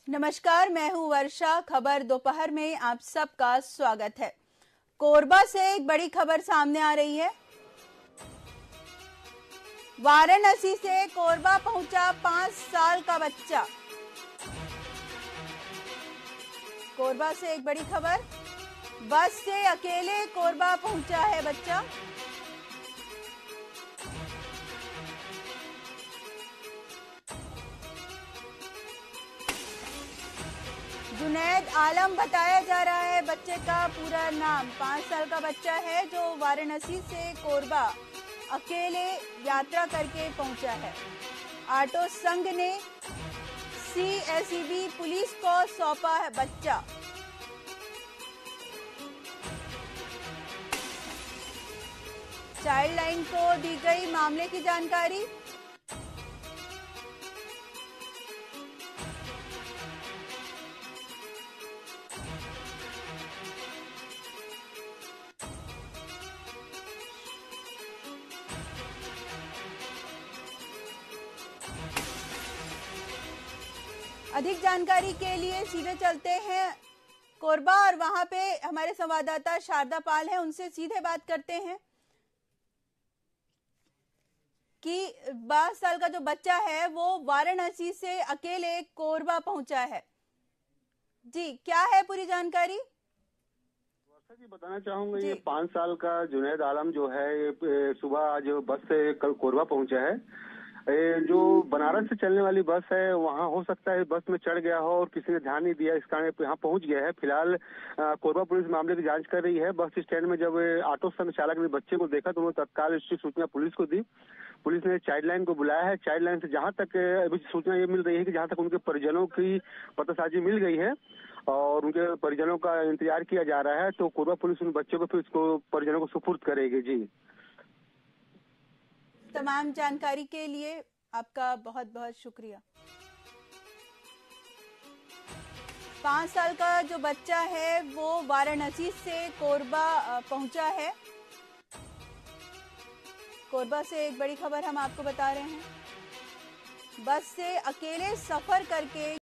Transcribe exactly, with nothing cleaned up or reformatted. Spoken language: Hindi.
नमस्कार, मैं हूं वर्षा। खबर दोपहर में आप सबका स्वागत है। कोरबा से एक बड़ी खबर सामने आ रही है। वाराणसी से कोरबा पहुंचा पांच साल का बच्चा। कोरबा से एक बड़ी खबर, बस से अकेले कोरबा पहुंचा है बच्चा। जुनैद आलम बताया जा रहा है बच्चे का पूरा नाम। पांच साल का बच्चा है जो वाराणसी से कोरबा अकेले यात्रा करके पहुंचा है। ऑटो संघ ने सीएसईबी पुलिस को सौंपा है बच्चा। चाइल्ड लाइन को दी गई मामले की जानकारी। अधिक जानकारी के लिए सीधे चलते हैं कोरबा और वहां पे हमारे संवाददाता शारदा पाल हैं, उनसे सीधे बात करते हैं कि बाईस साल का जो बच्चा है वो वाराणसी से अकेले कोरबा पहुंचा है। जी, क्या है पूरी जानकारी? वर्षा जी, बताना चाहूंगा ये पांच साल का जुनैद आलम जो है ये सुबह आज बस से कल कोरबा पहुंचा है। जो बनारस से चलने वाली बस है वहां हो सकता है बस में चढ़ गया हो और किसी ने ध्यान नहीं दिया, इस कारण यहाँ पहुंच गया है। फिलहाल कोरबा पुलिस मामले की जांच कर रही है। बस स्टैंड में जब ऑटो संघ चालक ने बच्चे को देखा तो उन्होंने तत्काल इसकी सूचना पुलिस को दी। पुलिस ने चाइल्ड लाइन को बुलाया है। चाइल्ड लाइन से जहां तक अभी सूचना ये मिल रही है कि जहां तक उनके परिजनों की पतासाजी मिल गई है और उनके परिजनों का इंतजार किया जा रहा है, तो कोरबा पुलिस उन बच्चों को फिर उसको परिजनों को सुपुर्द करेगी। जी, तमाम जानकारी के लिए आपका बहुत बहुत शुक्रिया। पांच साल का जो बच्चा है वो वाराणसी से कोरबा पहुंचा है। कोरबा से एक बड़ी खबर हम आपको बता रहे हैं। बस से अकेले सफर करके